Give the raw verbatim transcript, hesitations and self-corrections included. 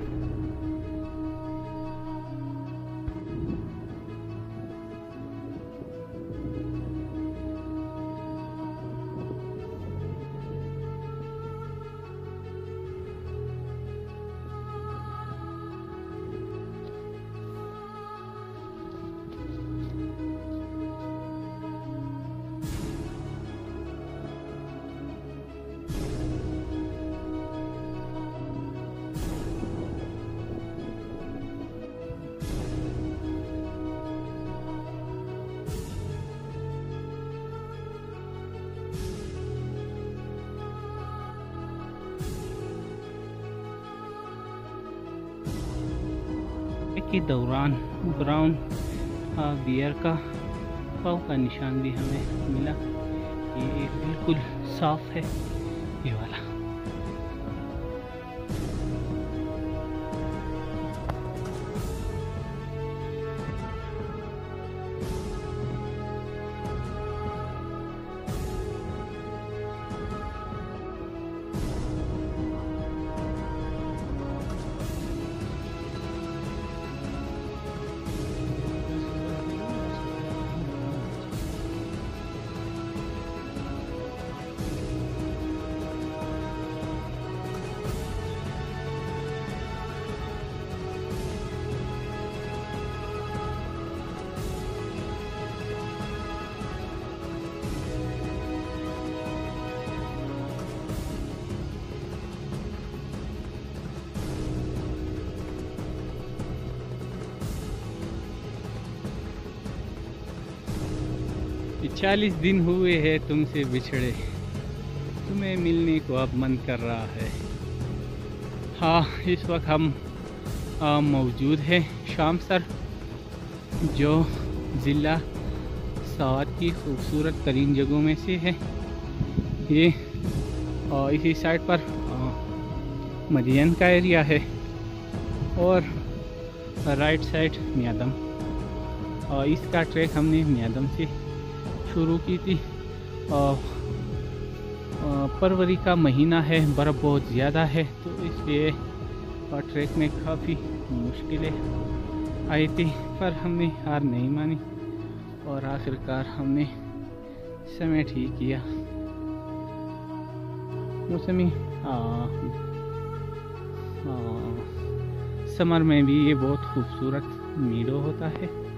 के दौरान brown bear का पाव का निशान भी हमें मिला। ये बिल्कुल साफ है ये वाला। चालीस दिन हुए हैं तुमसे बिछड़े, तुम्हें मिलने को अब मन कर रहा है। हाँ, इस वक्त हम आ, मौजूद हैं शामसर, जो ज़िला सावत की खूबसूरत तरीन जगहों में से है। ये आ, इसी साइड पर आ, मदियन का एरिया है और राइट साइड मियादम। और इसका ट्रैक हमने मियादम से शुरू की थी। और फरवरी का महीना है, बर्फ़ बहुत ज़्यादा है, तो इसलिए ट्रैक में काफ़ी मुश्किलें आई थी, पर हमने हार नहीं मानी और आखिरकार हमने समय ठीक किया। मौसमी समर में भी ये बहुत खूबसूरत मीडो होता है।